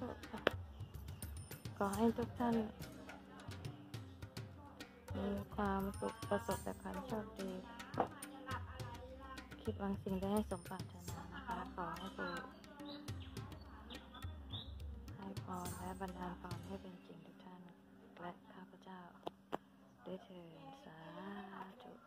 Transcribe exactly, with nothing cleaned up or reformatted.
ธุค่ะขอให้ทุกท่านมีความสุขประสบแต่ความโชคดีคิดหวังสิ่งใดให้สมปรารถนานะคะขอให้ปู่ให้พรและบันดาลพรให้เป็นจริงทุกท่านและข้าพเจ้าด้วยเถิดสาธุ